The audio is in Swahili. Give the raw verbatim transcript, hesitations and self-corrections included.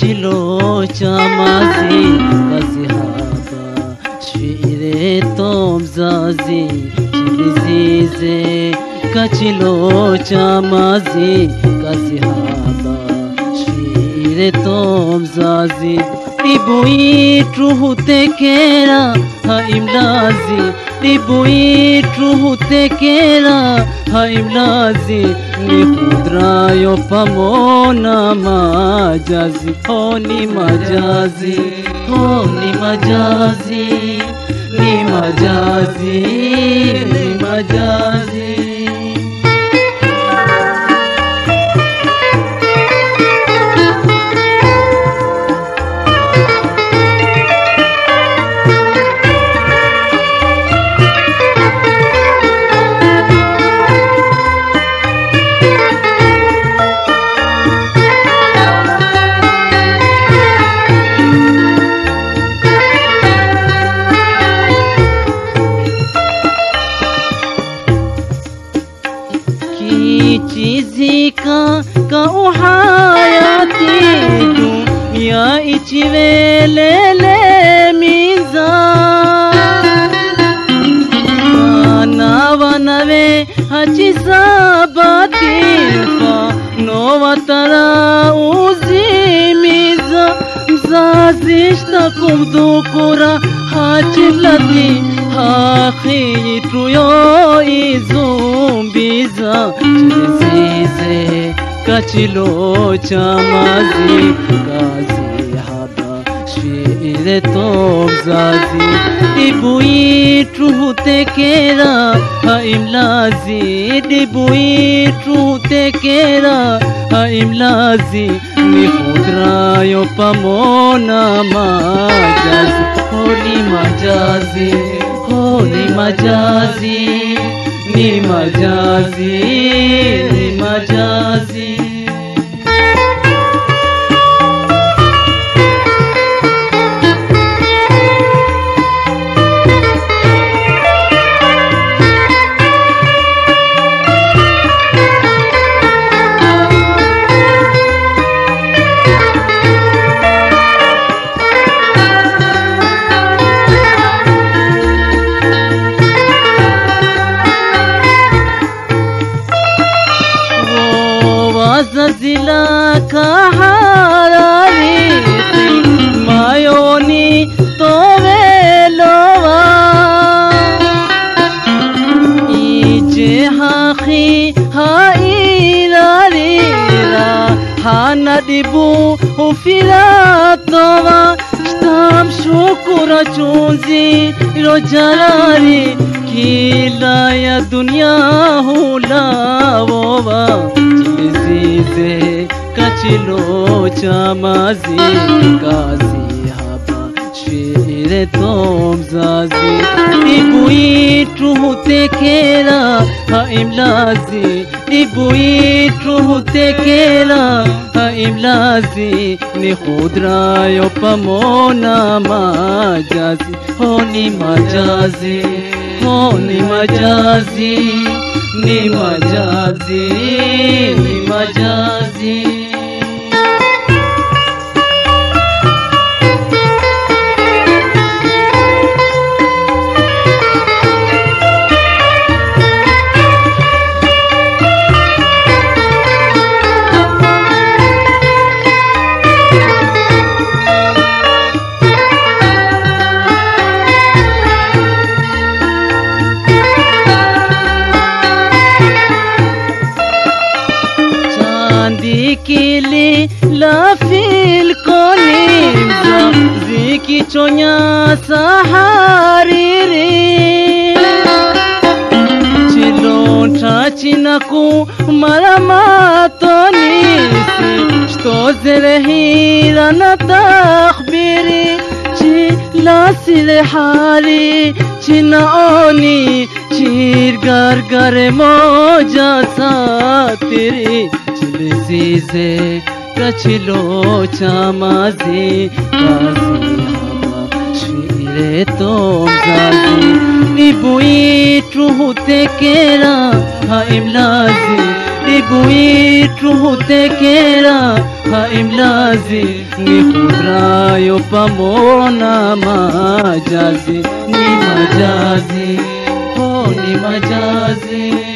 kachilo chamazi kazi haba shire to mzazi chilizize kachilo chamazi kazi haba shire to mzazi Dibuitru hutekera haimlazi Dibuitru hutekera haimlazi Ni kudrayo pamona majazi Ho ni majazi Ho ni majazi Ni majazi Ni majazi चीज़ी का का उहायाती दुनिया इचवे ले ले मीज़ा नावनवे हचिसा बाती फा नोवतरा उजी मीज़ा ज़ाज़िश्ता कुमदू कुरा हाचिलती हाखी ट्रुयो izumbiza chilizize kachilo chamazi kazi haba shire to mzazi dibuitru hutekera haimlazi dibuitru hutekera haimlazi ni kudrayo pamona majazi honi majazi honi majazi ni majazi ni majazi Zazila kaharari mayoni tovelowa ije hakhi hairari ra hanadibu ufiratowa shtam shukura chunzi rojarari kila ya dunya hulawa Chilizize kachilo chamazi kazi haba shire to mzazi Dibuitru hutekera haimlazi Dibuitru hutekera haimlazi Ni kudrayo pamona majazi Honi majazi Honi majazi ni majazi ni majazi Kili la fil konimza ziki chonya sahariri chilonta chinaku maramatoni shto zerehira na takhbiri chila silhari chinaoni chir gar gar moja satiri Chilizize kachilo chamazi kazi haba shire to mzazi Dibuitru hutekera haimlazi habibu itu hutekera haimlazi ni khudrayo pamona majazi ni majazi oh ni majazi